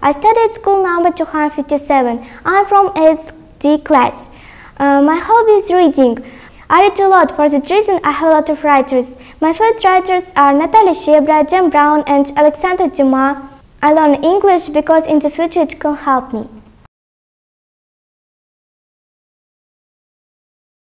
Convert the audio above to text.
I study at school number 257. I'm from 8th D class. My hobby is reading. I read a lot. For that reason, I have a lot of writers. My favorite writers are Natalia Shebra, Jim Brown, and Alexander Dumas. I learn English because in the future it can help me.